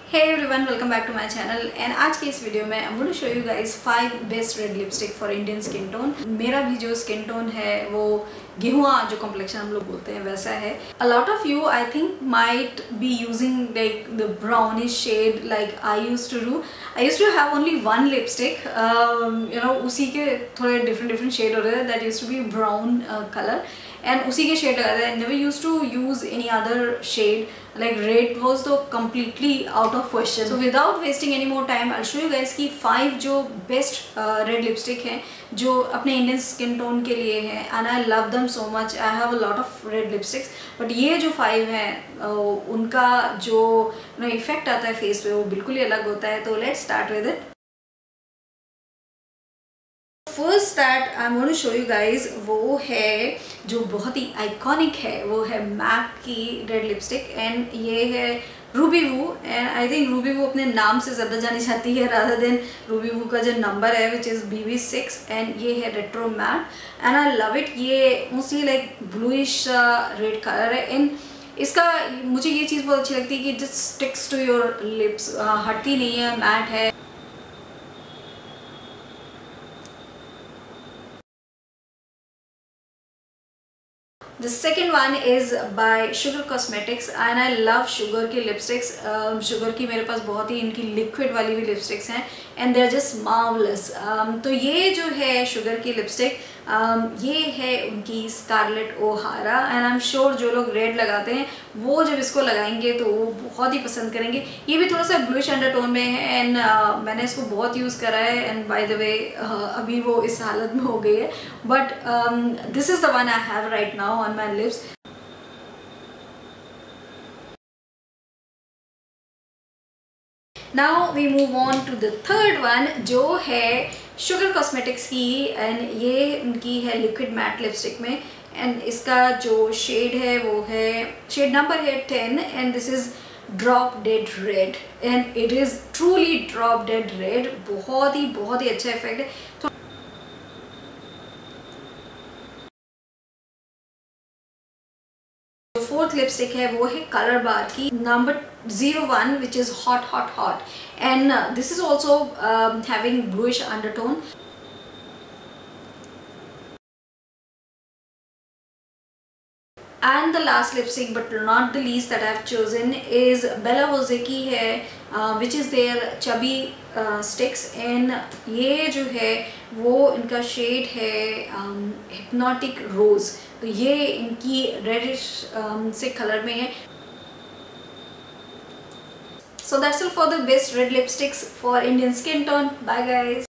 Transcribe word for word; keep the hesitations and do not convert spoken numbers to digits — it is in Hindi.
Hey everyone, welcome back to my channel and आज के इस वीडियो में I'm going to show you guys five best red lipstick for Indian skin tone. मेरा भी जो skin tone है वो गेहुआ जो complexion हम लोग बोलते हैं वैसा है. A lot of you I think might be using like the brownish shade like I used to do. I used to have only one lipstick. Um, you know उसी के थोड़े different different shade होते थे. That used to be brown uh, color. And उसी के शेड लगाते हैं. Never used to use any other shade. Like red was the completely out of question. So without wasting any more time, I'll show you guys की five जो best uh, red lipstick हैं जो अपने Indian skin tone के लिए हैं. And I love them so much. I have a lot of red lipsticks. But ये जो five हैं uh, उनका जो ना effect आता है face पे वो बिल्कुल ही अलग होता है. तो let's start with it. First that I am going to show you guys वो है जो बहुत ही आइकॉनिक है, वो है मैक की रेड लिपस्टिक एंड ये है Ruby Woo. And I think Ruby Woo अपने नाम से ज़्यादा जानी जाती है रादर देन रूबी वू का जो नंबर है which is B V six. And ये है retro matte and I love it. ये mostly like bluish red colour है. इन इसका मुझे ये चीज़ बहुत अच्छी लगती है कि just sticks to your lips, हटती नहीं है, मैट है. The second one is by Sugar Cosmetics and I love Sugar की lipsticks. um, Sugar की मेरे पास बहुत ही इनकी liquid वाली भी lipsticks हैं and they're just marvelous. um, तो ये जो है Sugar की lipstick um, ये है उनकी Scarlett O'Hara and I'm sure जो लोग red लगाते हैं वो जब इसको लगाएंगे तो वो बहुत ही पसंद करेंगे. ये भी थोड़ा सा bluish undertone में है and uh, मैंने इसको बहुत यूज़ करा है and by the way uh, अभी वो इस हालत में हो गई है. But um, this is the one I have right now on my lips. Now we move on to the third one जो है Sugar Cosmetics की and ये उनकी है liquid matte lipstick में and इसका जो shade है वो है shade number है ten and this is drop dead red and it is truly drop dead red. बहुत ही बहुत ही अच्छा effect है. तो फोर्थ लिपस्टिक है वो है कलर बार की number zero one which is hot hot hot and this is also having bluish undertone. And the last lipstick but not the least that I have chosen is Bella Rose की है uh, which is their chubby uh, sticks and ये जो है वो इनका shade है um, hypnotic rose. तो ये इनकी reddish um, से color में है. So that's all for the best red lipsticks for Indian skin tone. Bye guys.